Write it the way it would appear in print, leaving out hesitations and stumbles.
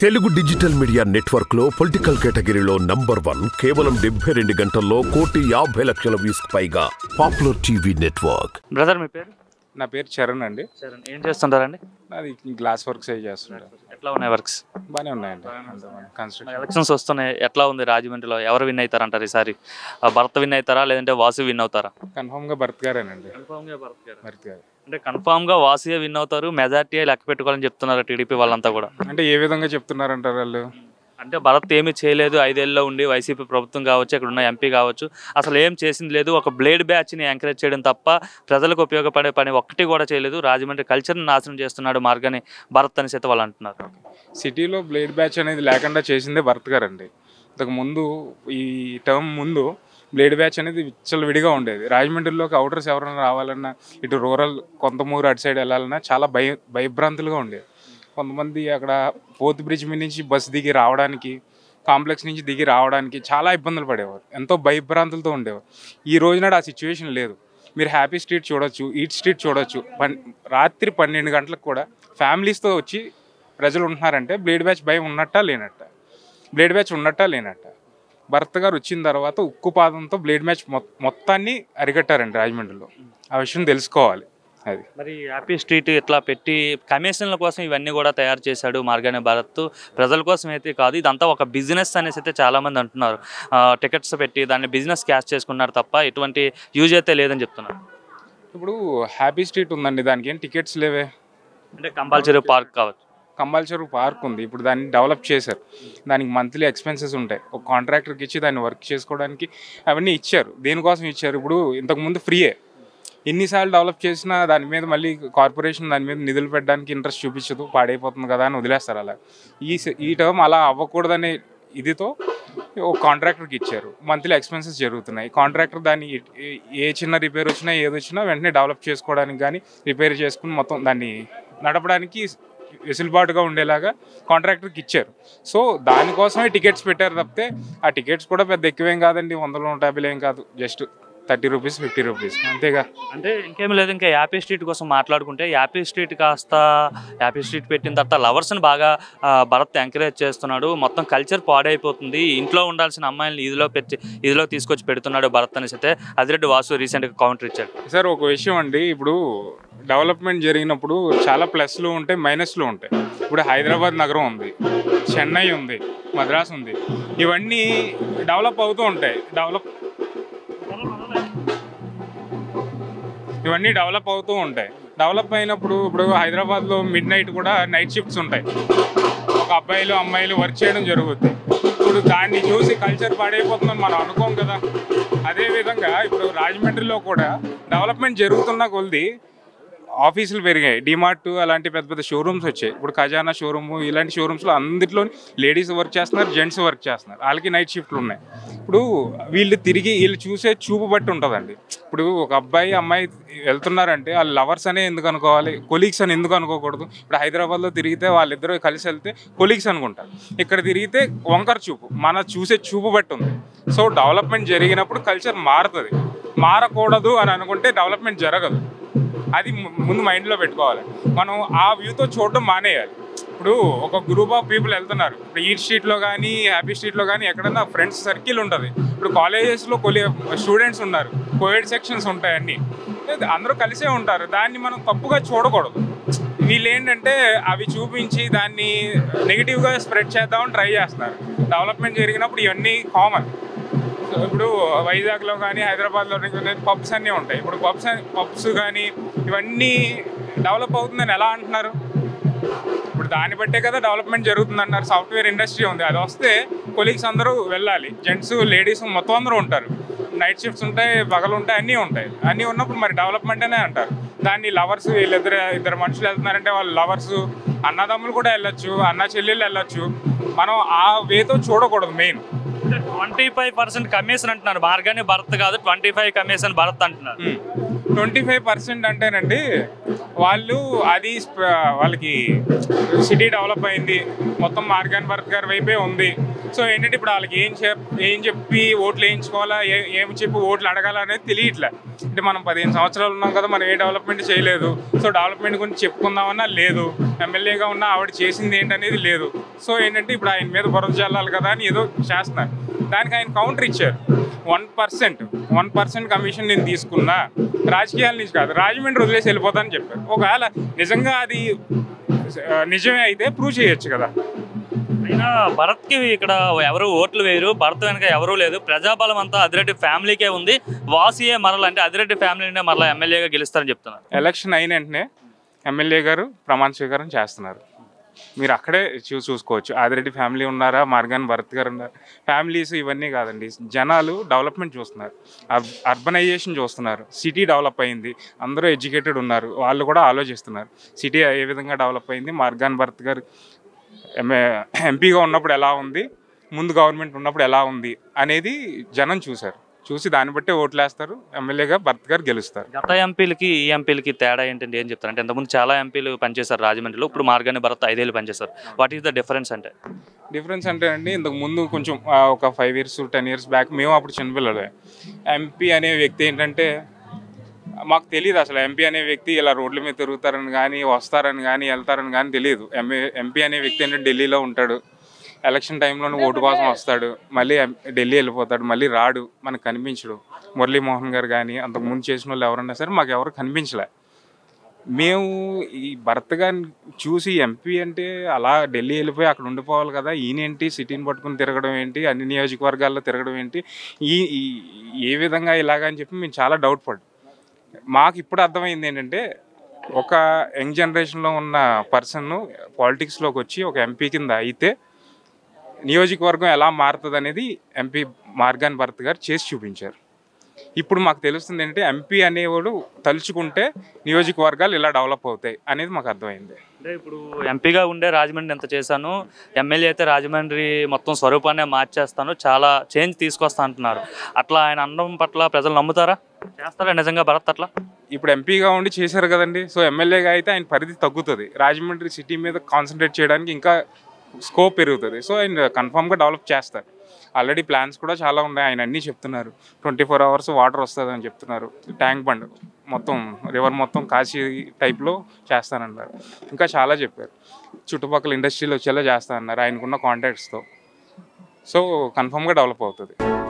Telugu digital media network లో political కేటగిరీలో number 1 కేవలం 72 గంటల్లో 1,50,00,000 వ్యూస్ పైగా పాపులర్ టీవీ నెట్వర్క్. బ్రదర్ మీ పేరు? నా పేరు చరణ్ అండి. చరణ్ ఏం చేస్తుంటారండి? నాది గ్లాస్ వర్క్స్ అవి చేస్తుంటారు. ఎట్లా ఉన్నాయి వర్క్స్? బాగానే ఉన్నాయండి. కన్స్ట్రక్షన్ ఎలక్షన్స్ వస్తున్నాయి, ఎట్లా ఉంది రాజమండ్రిలో? ఎవరు విన్ అవుతారు అంటారు ఈసారి? భరత్ విన్ అవుతారా లేదంటే వాసు విన్ అవుతారా? కన్ఫర్మ్గా భరత్ గారేనండి. భరత్ గారు అంటే కన్ఫామ్గా వాసుయే విన్ అవుతారు, మెజార్టీ లెక్క పెట్టుకోవాలని చెప్తున్నారు టీడీపీ వాళ్ళంతా కూడా. అంటే ఏ విధంగా చెప్తున్నారంటారు వాళ్ళు? అంటే భరత్ ఏమీ చేయలేదు, 5 ఏళ్ళలో ఉండి వైసీపీ ప్రభుత్వం కావచ్చు, ఇక్కడ ఉన్న ఎంపీ కావచ్చు, అసలు ఏం చేసింది లేదు. ఒక బ్లేడ్ బ్యాచ్ని ఎంకరేజ్ చేయడం తప్ప ప్రజలకు ఉపయోగపడే పని ఒక్కటి కూడా చేయలేదు. రాజమండ్రి కల్చర్ని నాశనం చేస్తున్నాడు మార్గాని భరత్ అని చేత వాళ్ళు అంటున్నారు. సిటీలో బ్లేడ్ బ్యాచ్ అనేది లేకుండా చేసిందే భరత్ గారు అండి. ఇంతకు ముందు ఈ టర్మ్ ముందు బ్లేడ్ బ్యాచ్ అనేది విచ్చలవిడిగా ఉండేది. రాజమండ్రిలోకి అవుటర్స్ ఎవరైనా రావాలన్నా, ఇటు రూరల్ కొంతమూరు అటు సైడ్ వెళ్ళాలన్నా చాలా భయభ్రాంతులుగా ఉండేది. కొంతమంది అక్కడ పోత్ బ్రిడ్జ్ మీద నుంచి బస్సు దిగి రావడానికి, కాంప్లెక్స్ నుంచి దిగి రావడానికి చాలా ఇబ్బందులు పడేవారు, ఎంతో భయభ్రాంతులతో ఉండేవారు. ఈ రోజునాడు ఆ సిచ్యువేషన్ లేదు. మీరు హ్యాపీ స్ట్రీట్ చూడొచ్చు, ఈట్ స్ట్రీట్ చూడొచ్చు. రాత్రి 12 గంటలకు కూడా ఫ్యామిలీస్తో వచ్చి ప్రజలు ఉంటున్నారంటే బ్లేడ్ బ్యాచ్ భయం ఉన్నట్టా లేనట్ట? బ్లేడ్ బ్యాచ్ ఉన్నట్టా లేనట్ట? భరత్ గారు వచ్చిన తర్వాత ఉక్కుపాదంతో బ్లేడ్ మ్యాచ్ మొత్తాన్ని అరికట్టారండి రాజమండ్రిలో. ఆ విషయం తెలుసుకోవాలి. అది మరి హ్యాపీ స్ట్రీట్ ఇట్లా పెట్టి కమిషన్ల కోసం ఇవన్నీ కూడా తయారు చేశాడు మార్గాని భరత్. ప్రజల కోసం అయితే కాదు, ఇదంతా ఒక బిజినెస్ అనేసి అయితే చాలామంది అంటున్నారు. టికెట్స్ పెట్టి దాన్ని బిజినెస్ క్యాష్ చేసుకున్నారు తప్ప ఎటువంటి యూజ్ అయితే లేదని చెప్తున్నారు. ఇప్పుడు హ్యాపీ స్ట్రీట్ ఉందండి, దానికి ఏం టికెట్స్ లేవే. అంటే కంపల్సరీ పార్క్ కావచ్చు. కంపల్సరీ పార్క్ ఉంది. ఇప్పుడు దాన్ని డెవలప్ చేశారు. దానికి మంత్లీ ఎక్స్పెన్సెస్ ఉంటాయి. ఒక కాంట్రాక్టర్కి ఇచ్చి దాన్ని వర్క్ చేసుకోవడానికి అవన్నీ ఇచ్చారు. దేనికోసం ఇచ్చారు? ఇప్పుడు ఇంతకుముందు ఫ్రీయే. ఎన్నిసార్లు డెవలప్ చేసినా దాని మీద మళ్ళీ కార్పొరేషన్ దాని మీద నిధులు పెట్టడానికి ఇంట్రెస్ట్ చూపించదు, పాడైపోతుంది కదా అని వదిలేస్తారు. అలా ఈ టర్మ్ అలా అవ్వకూడదనే ఇదితో ఒక కాంట్రాక్టర్కి ఇచ్చారు. మంత్లీ ఎక్స్పెన్సెస్ జరుగుతున్నాయి. కాంట్రాక్టర్ దాన్ని ఏ చిన్న రిపేర్ వచ్చినా ఏది వచ్చినా వెంటనే డెవలప్ చేసుకోవడానికి కానీ రిపేర్ చేసుకుని మొత్తం దాన్ని నడపడానికి వెసులుబాటుగా ఉండేలాగా కాంట్రాక్టర్కి ఇచ్చారు. సో దానికోసమే టికెట్స్ పెట్టారు తప్పితే ఆ టికెట్స్ కూడా పెద్ద ఎక్కువేం కాదండి, 100-150 ఏం కాదు, జస్ట్ 30 రూపీస్ 50 రూపీస్ అంతేగా. అంటే ఇంకేం లేదు. ఇంకా హ్యాపీ స్ట్రీట్ కోసం మాట్లాడుకుంటే హ్యాపీ స్ట్రీట్ కాస్త హ్యాపీ స్ట్రీట్ పెట్టిన తర్వాత లవర్స్ని బాగా భరత్ ఎంకరేజ్ చేస్తున్నాడు. మొత్తం కల్చర్ పాడైపోతుంది. ఇంట్లో ఉండాల్సిన అమ్మాయిని ఇదిలో తీసుకొచ్చి పెడుతున్నాడు భరత్ అనేసి అయితే అదిరెడ్డి వాసు రీసెంట్గా కౌంటర్ ఇచ్చాడు. సార్ ఒక విషయం అండి, ఇప్పుడు డెవలప్మెంట్ జరిగినప్పుడు చాలా ప్లస్లు ఉంటాయి, మైనస్లు ఉంటాయి. ఇప్పుడు హైదరాబాద్ నగరం ఉంది, చెన్నై ఉంది, మద్రాస్ ఉంది. ఇవన్నీ డెవలప్ అవుతూ ఉంటాయి. డెవలప్ అయినప్పుడు ఇప్పుడు హైదరాబాద్లో మిడ్ నైట్ కూడా నైట్ షిఫ్ట్స్ ఉంటాయి. ఒక అబ్బాయిలు అమ్మాయిలు వర్క్ చేయడం జరుగుతుంది. ఇప్పుడు దాన్ని చూసి కల్చర్ పాడైపోతుందని మనం అనుకోం కదా. అదేవిధంగా ఇప్పుడు రాజమండ్రిలో కూడా డెవలప్మెంట్ జరుగుతున్న కొద్ది ఆఫీసులు పెరిగాయి, డిమార్ట్ అలాంటి పెద్ద పెద్ద షోరూమ్స్ వచ్చాయి. ఇప్పుడు ఖజానా షోరూము ఇలాంటి షోరూమ్స్లో అందరిలో లేడీస్ వర్క్ చేస్తున్నారు, జెంట్స్ వర్క్ చేస్తున్నారు. వాళ్ళకి నైట్ షిఫ్ట్లు ఉన్నాయి. ఇప్పుడు వీళ్ళు చూసే చూపు బట్టి ఉంటుందండి. ఇప్పుడు ఒక అబ్బాయి అమ్మాయి వెళ్తున్నారంటే వాళ్ళు లవర్స్ అనే ఎందుకు అనుకోవాలి, కొలీగ్స్ అని ఎందుకు అనుకోకూడదు? ఇప్పుడు హైదరాబాద్లో తిరిగితే వాళ్ళిద్దరూ కలిసి వెళ్తే కొలీగ్స్ అనుకుంటారు, ఇక్కడ తిరిగితే వంకర చూపు. మన చూసే చూపు బట్టి ఉంది. సో డెవలప్మెంట్ జరిగినప్పుడు కల్చర్ మారుతుంది. మారకూడదు అని అనుకుంటే డెవలప్మెంట్ జరగదు. అది ముందు మైండ్లో పెట్టుకోవాలి. మనం ఆ వ్యూతో చూడడం మానేయాలి. ఇప్పుడు ఒక గ్రూప్ ఆఫ్ పీపుల్ వెళ్తున్నారు. ఇప్పుడు ఈట్ స్ట్రీట్లో కానీ హ్యాపీ స్ట్రీట్లో కానీ ఎక్కడన్నా ఫ్రెండ్స్ సర్కిల్ ఉంటుంది. ఇప్పుడు కాలేజెస్లో స్టూడెంట్స్ ఉన్నారు, కోవిడ్ సెక్షన్స్ ఉంటాయి, అన్నీ అందరూ కలిసే ఉంటారు. దాన్ని మనం తప్పుగా చూడకూడదు. వీళ్ళు ఏంటంటే అవి చూపించి దాన్ని నెగిటివ్గా స్ప్రెడ్ చేద్దామని ట్రై చేస్తున్నారు. డెవలప్మెంట్ జరిగినప్పుడు ఇవన్నీ కామన్. ఇప్పుడు వైజాగ్లో కానీ హైదరాబాద్లో పబ్స్ అన్నీ ఉంటాయి. ఇప్పుడు పబ్స్ కానీ ఇవన్నీ డెవలప్ అవుతుందని ఎలా అంటున్నారు? ఇప్పుడు దాన్ని బట్టే కదా డెవలప్మెంట్ జరుగుతుంది అంటున్నారు. సాఫ్ట్వేర్ ఇండస్ట్రీ ఉంది, అది వస్తే కొలీగ్స్ అందరూ వెళ్ళాలి, జెంట్స్ లేడీస్ మొత్తం అందరూ ఉంటారు. నైట్ షిఫ్ట్స్ ఉంటాయి, పగలు ఉంటాయి, అన్నీ ఉంటాయి. అన్నీ ఉన్నప్పుడు మరి డెవలప్మెంట్ అనే అంటారు. దాన్ని లవర్స్ ఇద్దరు మనుషులు వెళ్తున్నారంటే వాళ్ళు లవర్స్, అన్నదమ్ములు కూడా వెళ్ళొచ్చు, అన్న చెల్లెళ్ళు వెళ్ళొచ్చు. మనం ఆ వేతో చూడకూడదు. మెయిన్ 25% కమిషన్ అంటున్నారు మార్గాని భరత్ కాదు, 25 కమిషన్ భరత్ అంటున్నారు. 25% అంటేనండి వాళ్ళు అది వాళ్ళకి సిటీ డెవలప్ అయింది, మొత్తం మార్గాన్ భరత్ గారి వైపే ఉంది. సో ఏంటంటే ఇప్పుడు వాళ్ళకి ఏం చెప్పి ఓట్లు వేయించుకోవాలా, ఏం చెప్పి ఓట్లు అడగాలనేది తెలియట్లే. అంటే మనం 15 సంవత్సరాలు ఉన్నాం కదా, మనం ఏ డెవలప్మెంట్ చేయలేదు. సో డెవలప్మెంట్ గురించి చెప్పుకుందామన్నా లేదు, ఎమ్మెల్యేగా ఉన్న ఆవిడ చేసింది ఏంటనేది లేదు. సో ఏంటంటే ఇప్పుడు ఆయన మీద బురద చల్లాలి కదా అని ఏదో చేస్తున్నారు. దానికి ఆయన కౌంటర్ ఇచ్చారు. 1% కమిషన్ నేను తీసుకున్నా, రాజకీయాల నుంచి కాదు, రాజమండ్రి వదిలేసి వెళ్ళిపోతానని చెప్పారు. ఒకవేళ నిజంగా అది నిజమే అయితే ప్రూవ్ చేయొచ్చు కదా. అయినా భరత్కి ఇక్కడ ఎవరు ఓట్లు వేయరు, భరత్ వెనక ఎవరూ లేదు, ప్రజాబలం అంతా అదిరెడ్డి ఫ్యామిలీకే ఉంది, వాసియే మరలంటే అదిరెడ్డి ఫ్యామిలీనే మరలా ఎమ్మెల్యేగా గెలుస్తారని చెప్తున్నారు. ఎలక్షన్ అయిన వెంటనే ఎమ్మెల్యే గారు ప్రమాణ స్వీకారం చేస్తున్నారు. మీరు అక్కడే చూసుకోవచ్చు. ఆదిరెడ్డి ఫ్యామిలీ ఉన్నారా, మార్గాన్ భరత్ గారు ఉన్నారు. ఫ్యామిలీస్ ఇవన్నీ కాదండి, జనాలు డెవలప్మెంట్ చూస్తున్నారు, అర్బనైజేషన్ చూస్తున్నారు. సిటీ డెవలప్ అయింది, అందరూ ఎడ్యుకేటెడ్ ఉన్నారు, వాళ్ళు కూడా ఆలోచిస్తున్నారు సిటీ ఏ విధంగా డెవలప్ అయింది, మార్గాన్ భరత్ గారు ఎంపీగా ఉన్నప్పుడు ఎలా ఉంది, ముందు గవర్నమెంట్ ఉన్నప్పుడు ఎలా ఉంది అనేది జనం చూసి దాన్ని బట్టే ఓట్లు వేస్తారు. ఎమ్మెల్యేగా భరత్ గారు గెలుస్తారు. గత ఎంపీలకి ఈ ఎంపీలకి తేడా ఏంటంటే ఏం చెప్తారు? అంటే ఇంతకుముందు చాలా ఎంపీలు పనిచేశారు రాజమండ్రిలో, ఇప్పుడు మార్గాని భరత్ 5 ఏళ్ళు పనిచేశారు. వాట్ ఈస్ ద డిఫరెన్స్ అంటే? డిఫరెన్స్ అంటే అండి, ఇంతకు ముందు కొంచెం ఒక 5 years 10 years బ్యాక్ మేము అప్పుడు చిన్నపిల్లలే. ఎంపీ అనే వ్యక్తి ఏంటంటే మాకు తెలియదు అసలు. ఎంపీ అనే వ్యక్తి ఇలా రోడ్ల మీద తిరుగుతారని కానీ, వస్తారని కానీ, వెళ్తారని కానీ తెలియదు. ఎంపీ అనే వ్యక్తి ఏంటంటే ఢిల్లీలో ఉంటాడు, ఎలక్షన్ టైంలోనే ఓటు కోసం వస్తాడు, మళ్ళీ ఢిల్లీ వెళ్ళిపోతాడు, మళ్ళీ రాడు, మనకు కనిపించడు. మురళీమోహన్ గారు కానీ అంతకుముందు చేసిన వాళ్ళు ఎవరన్నా సరే మాకు ఎవరు కనిపించలే. మేము ఈ భరత్ గారిని చూసి ఎంపీ అంటే అలా ఢిల్లీ వెళ్ళిపోయి అక్కడ ఉండిపోవాలి కదా, ఈయనేంటి సిటీని పట్టుకుని తిరగడం ఏంటి, అన్ని నియోజకవర్గాల్లో తిరగడం ఏంటి, ఏ విధంగా ఇలాగని చెప్పి మేము చాలా డౌట్ పడ్డాం. మాకు ఇప్పుడు అర్థమైంది ఏంటంటే, ఒక యంగ్ జనరేషన్లో ఉన్న పర్సన్ పాలిటిక్స్లోకి వచ్చి ఒక ఎంపీ కింద అయితే నియోజకవర్గం ఎలా మారుతుంది అనేది ఎంపీ మార్గాన్ భరత్ గారు చేసి చూపించారు. ఇప్పుడు మాకు తెలుస్తుంది ఏంటంటే, ఎంపీ అనేవాడు తలుచుకుంటే నియోజకవర్గాలు ఇలా డెవలప్ అవుతాయి అనేది మాకు అర్థమైంది. అంటే ఇప్పుడు ఎంపీగా ఉండే రాజమండ్రి ఎంత చేశాను, ఎమ్మెల్యే అయితే రాజమండ్రి మొత్తం స్వరూపాన్ని మార్చేస్తాను, చాలా చేంజ్ తీసుకొస్తా అంటున్నారు. అట్లా ఆయన అనడం పట్ల ప్రజలు నమ్ముతారా? చేస్తారా నిజంగా భరత్ అట్లా? ఇప్పుడు ఎంపీగా ఉండి చేశారు కదండి. సో ఎమ్మెల్యేగా అయితే ఆయన పరిధి తగ్గుతుంది, రాజమండ్రి సిటీ మీద కాన్సన్ట్రేట్ చేయడానికి ఇంకా స్కోప్ పెరుగుతుంది. సో ఆయన కన్ఫామ్గా డెవలప్ చేస్తారు. ఆల్రెడీ ప్లాన్స్ కూడా చాలా ఉన్నాయి, ఆయన అన్నీ చెప్తున్నారు. 24 hours వాటర్ వస్తుంది అని చెప్తున్నారు. ట్యాంక్ బండ్ మొత్తం రివర్ మొత్తం కాశీ టైప్లో చేస్తానన్నారు. ఇంకా చాలా చెప్పారు. చుట్టుపక్కల ఇండస్ట్రీలు వచ్చేలా చేస్తానన్నారు ఆయనకున్న కాంటాక్ట్స్తో. సో కన్ఫామ్గా డెవలప్ అవుతుంది.